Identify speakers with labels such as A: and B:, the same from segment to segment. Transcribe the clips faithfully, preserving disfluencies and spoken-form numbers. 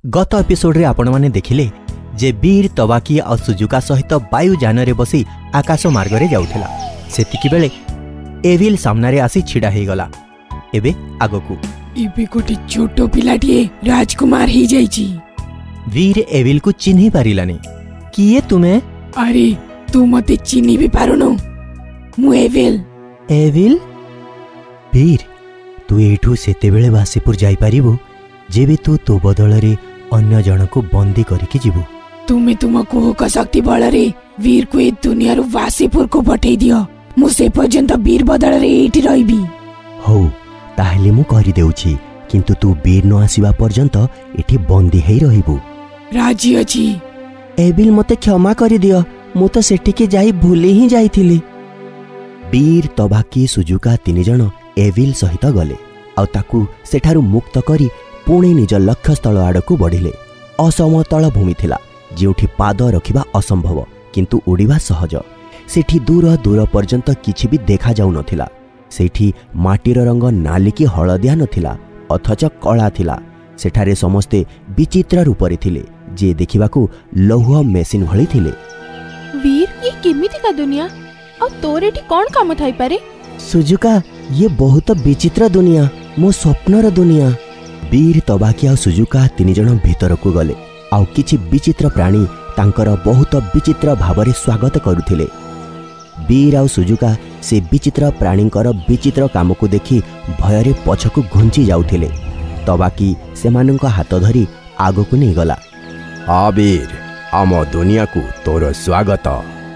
A: गत एपिसोड रे आपण माने देखिले जे वीर तबाकी और सुजुका सहित वायुयान रे बसी आकाश मार्ग रे जाउथिला। सेतिकी बेले एविल सामना रे आसी छिड़ा हे गला। एबे आगकू
B: एबे गोटे छोटो पिलाटिए राजकुमार ही जाईची।
A: वीर एविल को चिन्ही पारिलानी। किए तुमे?
B: अरे तू मते चिन्ही भी पारुनु। मु एविल।
A: एविल? वीर तू एठू सेते बेले वासीपुर जाई पारिबो जेबे तू तो बदल रे अन्य जन को बंदी करिके जीवो।
B: तुमे तुम कोह शक्ति बल रे वीर को ए दुनिया रु वासीपुर को पठेई दियो। मु से पर्यंत वीर बदल रे एठी रहबी।
A: हो ताहले मु करि देउछि, किंतु तू वीर न आसीबा पर्यंत एठी बंदी हेई रहिबो।
B: राजी अछि।
A: एविल मते क्षमा करि दियो, मु तो सेठी के जाई भूली ही जाईथिली। वीर तबाकी सुजुका तीन जन एविल सहित गले आ ताकू सेठारु मुक्त करी पुणे निज लक्ष्य स्थल आड़कू बढ़िले। असमतल भूमि थिला जेउठी पाद रखिबा असंभव, किंतु उड़ीबा सहज। सेठी दूर दूर पर्यंत किछि भी देखा जाउ नथिला। सेठी माटीर रंग नाली कि हलदिया नथिला, अथच कला थिला। सेठारे समस्ते विचित्र रूपरे थिले, जे देखिबाकू लौह मेसिन भली थिले।
C: वीर ये केमिति का दुनिया और तोर एठी कोन काम थाई पारे?
A: सुजुका ये बहुत विचित्र दुनिया, मो स्वप्नर दुनिया। वीर तबाकी आ सुजुका तीन जन भीतर को गले आउ किछि विचित्र प्राणी तांकर बहुत विचित्र भावरे स्वागत करुथिले। वीर आ सुजुका से विचित्र प्राणींकर विचित्र काम को देखि भयरे पछकु घुंची जाउथिले। तबाकी सेमानंक हाथ धरी आगकु नै गला। आ वीर आम दुनिया को तोर स्वागत।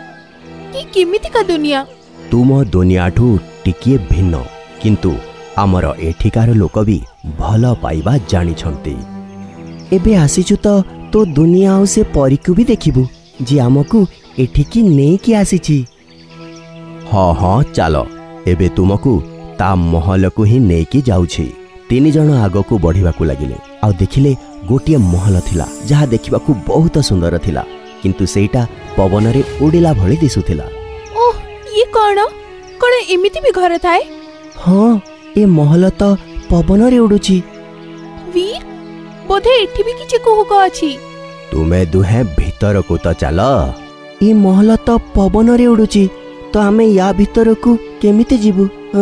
C: की केमिति का दुनिया?
A: तुम दुनियाठू टिकिए भिन्न, किंतु आमर एठिकार लोक भी भल पाइबा जानी छंती। एबे आसीचु तो तो दुनिया आउ से परिकु भी देखिबु जे आमकू एठिकी नै कि आसीची। हाँ हाँ चलो एबे तुमकू ता महल को ही नै कि जाउछि। तीन जन आगकू बढ़िबाकू लागिले आ देखिले गोटिए महल थिला जहा देखिबाकू बहुत सुंदर थिला, किंतु सेटा पवन रे उड़िला भली दिसुथिला।
C: ओह ये कोन कोन एमिति भी घर थाए?
A: हाँ ए महल तो पवन रे उडुची।
C: वीर बोधे एठी भी किछि कोहुक अछि।
A: तुमे दुहे भीतर को तो चल। ए महल तो पवन रे उडुची, तो आमे या भीतर को केमिते जीवु?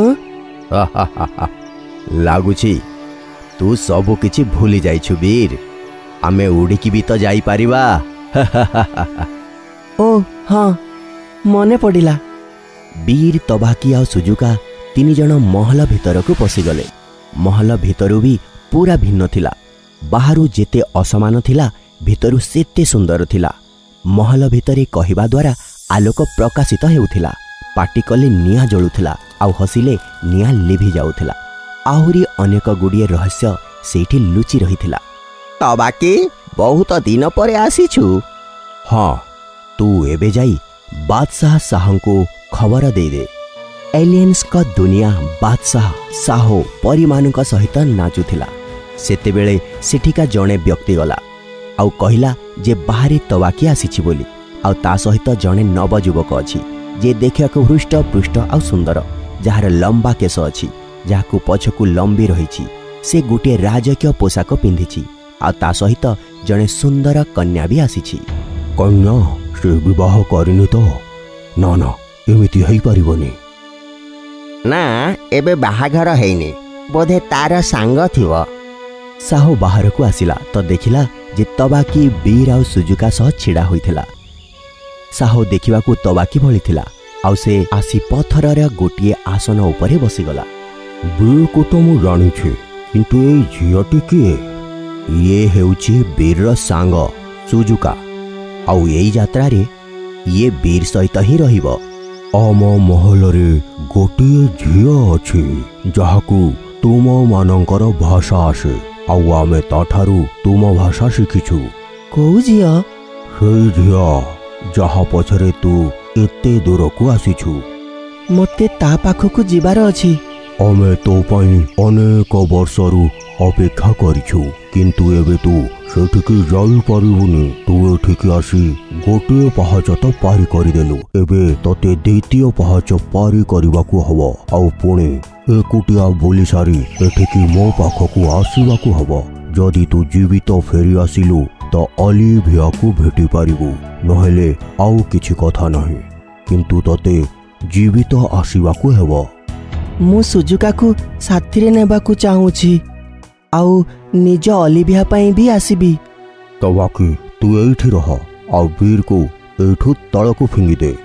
A: हाँ लागुची तू सबु किछि भूली जाइछु वीर। आमे उड़िकी भी तो जाई पारिबा। ओ हाँ मने पड़िला। वीर तबाकी आ सुजुका तीन जन महल भीतर को पशिगले। महल भीतरु भी पूरा भिन्न थिला। बाहरु जेते असमान थिला, भीतरु सेते सुंदर थिला। महल भितरे कहिबा द्वारा आलोक प्रकाशित हेउथिला। पाटी कले निया जळुथिला आ हसिले निया लिभि जाउथिला। आहुरी अनेक गुड़िए रहस्य सेठी लुचि रहिथिला। तबाकी बहुत दिन परे आसीछु। हाँ तू एबे जाई बादशाह साहंको खबर दे दे। एलियंस का दुनिया बादशाह साहो परिमानक सहित नाचुथिला। सेते बेले सेठिका जणे व्यक्ति गला आउ कहिला जे बाहरी तबाकी आसीछि बोली। आउ ता सहित जणे नवयुवक अछि जे देखियाको हृष्ट पृष्ठ आउ सुंदर, जहार लंबा केश अछि, जाहाकू पछकू लंबी रहिछि। से गोटे राजकीय पोशाक पिंधिछि आ ता सहित जणे सुंदर कन्या भी आसीछि। कन्या से विवाह करिनि तो? ना ना एमिति हेई परिबोनी। ना एबे बाहाघर हेइनी, बोधे तार सांग थिवो। साहो बाहर को आसिला तो देखिला जे तबाकी वीर आ सुजुका सह छिड़ा होइथिला। साहो देखिबा को तबाकी भली थिला आ से आसी पथरर गोटिए आसन उपरे बसिगला। वीर को तो मु जानि छी, किंतु ए झियटी किए? ये हेउची वीर सांग सुजुका। आउ एई यात्रा रे ये वीर सहित ही रहिबो। आम महल रे गोटिए झियो अछि जहाकू तुम मानकर भाषा आसे, आउ आमे ताठारू तुम भाषा शिखिछु। कोउ झियो? हे झियो जहा पछरे तू एते दूर को आसीछु। मते ता पाखकू जिबार अछि। आमे तो पई अनेक वर्षरू अपेक्षा करिछु, किंतु एबे तू सेठिकी जाई परिबुनी। तू एठिकी आसी गोटे पहाच तो पारी करिदेलु, एबे तते द्वितीय पहाच पारी करिबाकू हबो। आउ पुणे एकुटिया बोली सारी एठिकी मो पाखकू आसीबाकू हबो। जदि तू जीवित फेरी आसिलु तो ऑलिविया को भेटी पारिबु, नहेले आउ किछि कथा नहीं, किंतु तते जीवित आसीबाकू हेबो।
B: मु सुजुका को साथी रे नेबाकू चाहूछि, आउ निज ऑलिविया पई भी आसीबी।
A: तो बाकी तू एठी रह, आउ वीर को एठू तळकू फिंगी दे।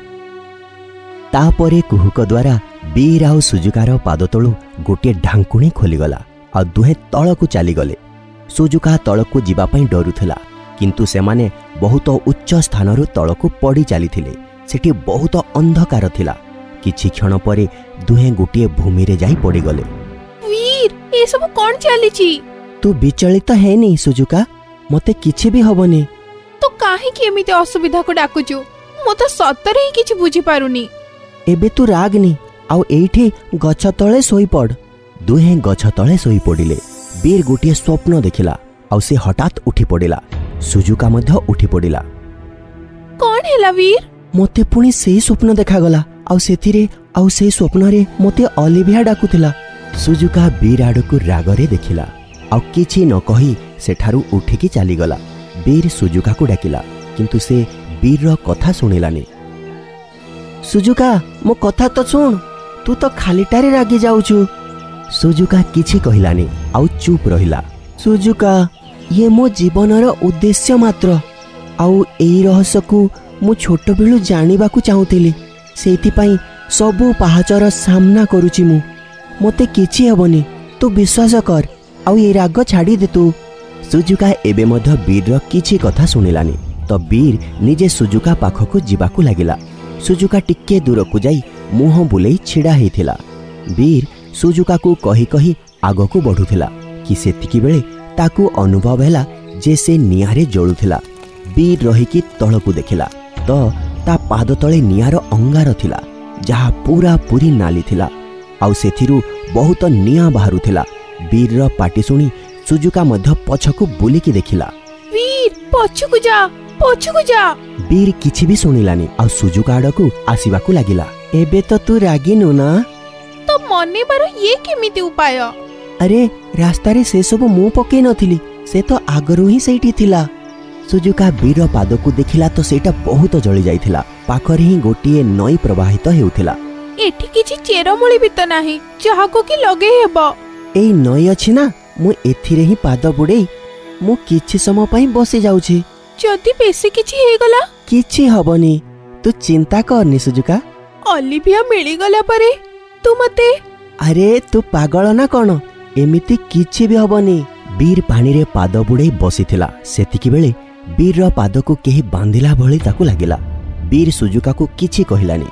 A: तापरे कुहुक द्वारा वीर आउ सुजुकार पाद तळु गोटे ढांकुणी खोलीगला, आ दुहे तळकू चलीगले। सुजुका तळकू जीवा पई डरुथिला, किंतु सेमाने बहुत उच्च स्थानरु तळकू पड़ी चलीथिले। सेठी बहुत अंधकार थिला। किछि क्षण परे दुहे गोटे भूमि रे जाई पड़ी गले।
C: वीर, ए सब कोन चलीची?
B: तू विचलित हेनी सुजुका, मते किछि भी हबनी।
C: तो काहे कि एमिते असुविधा को डाकुचु? मो तो सतरे ही किछि बुझी पारुनी।
B: एबे तू रागनी, आउ एठी गछ तळे सोई पड़।
A: दुहे गछ तळे सोई पड़िले। वीर गोटे स्वप्न देखिला, आउ से हठात उठी पड़िला। सुजुका मध्य उठी पड़िला।
C: कोन हेला वीर?
B: मते पुणी सेही स्वप्न देखा गला, आउ सेथिरे आउ से स्वप्न रे मते ऑलिविया डाकुथिला।
A: सुजुका वीर आडकू रागरे देखिला, आउ किछि न कही सेठारु उठिकी चली गला। वीर सुजुका को डाकिला, किंतु से वीर रो कथा सुनिलानी।
B: सुजुका, मो कथा तो सुन, तू तो खालीटारे रागी जाउछु।
A: सुजुका किछि कहिलानी, आउ चुप रहिला।
B: सुजुका, ये मो जीवनर उद्देश्य मात्र, आउ एई रहस्य को मु छोट बेलु जानिबाकू चाहूतिली। सेति पई सबु पहाचर सामना करूची मु। मते किछि हेबनी, तू विश्वास कर, आउ ए राग छाड़ी दे तू।
A: सुजुका एबे मध्य वीर किछि कथा सुनिलानी। तो वीर निजे सुजुका पाखकू जिबाकू लागिला। सुजुका टिके दूर को जाई मुह बुलेई छिड़ा हेथिला। वीर सुजुका को कही कही आगकू बढ़ुथिला कि सेतिकी बेले ताकू अनुभव हैला जे से नियारे जळुथिला। वीर रहिकी तळकू देखिला तो ता पाद तळे नियार अंगार थिला, जहा पूरा पूरी नाली थिला, आउ सेथिरु बहुत निया बाहरुथिला। वीर रो पाटी सुनी सुजुका मध्य पछकू बुलिकी देखिला।
C: वीर, पछकू जा, पछकू जा।
A: वीर किछि भी सुनिलानी, आउ सुजुका आडकू आसीबाकू लागिला।
B: एबे तो तू रागिनु ना?
C: तो मने बार ये केमिति उपाय?
B: अरे रास्ता रे से सब मु पके नथिली, से तो आगरु ही सेठी थिला।
A: सुजुका वीर पाद को देखिला तो सेटा बहुत जळी जाइथिला। पाखरे ही गोटिए नई प्रवाहित हेउथिला।
C: एठी किछि चेरमूली भी तो नाही जहा को कि लगे हेबो।
B: एई नई अछि ना, मु एथिरे ही पाद बुडेई मु किछि समय पई बसी जाउछि।
C: जदि बेसी किछि हे गला?
B: किछि हबनी, तू चिंता करनी सुजुका।
C: ऑलिविया मिली गला परे तू मते?
B: अरे तू पागल ना कोन, एमिति किछि भी हबनी।
A: वीर पानी रे पाद बुडेई बसिथिला। सेतिकी बेले वीर रो पाद को केही बांधिला भଳି ताकू लागिला। वीर सुजुका को किछि कहिलानी,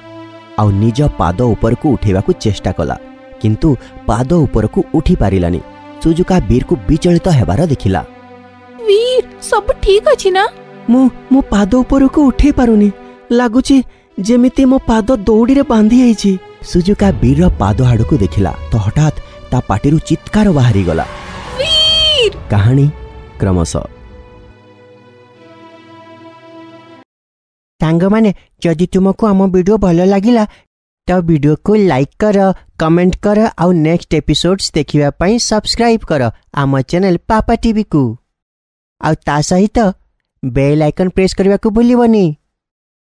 A: आउ निज पाद ऊपर को उठेबाकू चेष्टा कला, किंतु पाद ऊपर को उठी पारिलानी। सुजुका वीर को विचलित हेबार देखिला।
C: वीर, सब ठीक अछि ना?
B: मु मो पाद ऊपर को उठे पारुनी, लागुची जेमिति मो पाद दौड़ी रे बांधी आइछि।
A: सुजुका वीर रो पाद आडकू देखिला तो हठात ता पाटिरु चित्कार बाहरी गला।
C: वीर!
A: कहानी क्रमशः।
B: सांग माने, जदि तुमको आम वीडियो भल लागिला तो वीडियो को लाइक कर, कमेंट कर, आउ नेक्स्ट एपिसोड्स देखिबा पई सब्सक्राइब कर आम चैनल पापा टीवी को। आउ ता सहित बेल आइकन प्रेस करबा को भूलिबनी।